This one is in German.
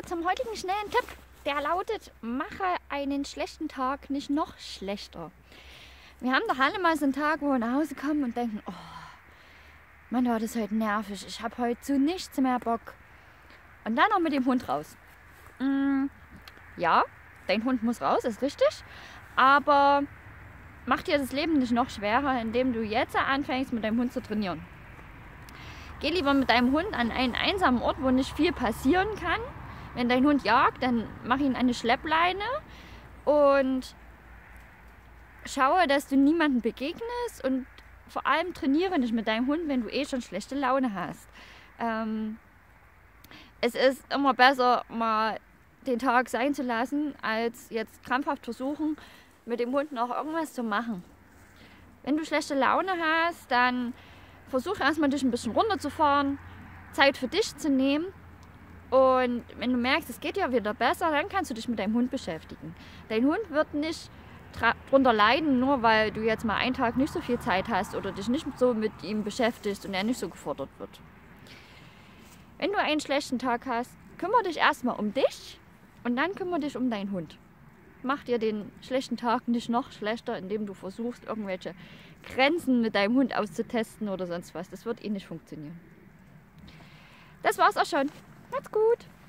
zum heutigen schnellen Tipp. Der lautet, mache einen schlechten Tag nicht noch schlechter. Wir haben doch alle mal so einen Tag, wo wir nach Hause kommen und denken, oh, Mann, war das heute nervig. Ich habe heute zu nichts mehr Bock. Und dann noch mit dem Hund raus. Ja, dein Hund muss raus, ist richtig. Aber mach dir das Leben nicht noch schwerer, indem du jetzt anfängst, mit deinem Hund zu trainieren. Geh lieber mit deinem Hund an einen einsamen Ort, wo nicht viel passieren kann. Wenn dein Hund jagt, dann mach ihn eine Schleppleine und schaue, dass du niemandem begegnest und vor allem trainiere nicht mit deinem Hund, wenn du eh schon schlechte Laune hast. Es ist immer besser, mal den Tag sein zu lassen, als jetzt krampfhaft versuchen, mit dem Hund noch irgendwas zu machen. Wenn du schlechte Laune hast, dann versuch erstmal dich ein bisschen runterzufahren, Zeit für dich zu nehmen. Und wenn du merkst, es geht ja wieder besser, dann kannst du dich mit deinem Hund beschäftigen. Dein Hund wird nicht drunter leiden, nur weil du jetzt mal einen Tag nicht so viel Zeit hast oder dich nicht so mit ihm beschäftigst und er nicht so gefordert wird. Wenn du einen schlechten Tag hast, kümmere dich erstmal um dich und dann kümmere dich um deinen Hund. Mach dir den schlechten Tag nicht noch schlechter, indem du versuchst, irgendwelche Grenzen mit deinem Hund auszutesten oder sonst was. Das wird eh nicht funktionieren. Das war's auch schon. Macht's gut!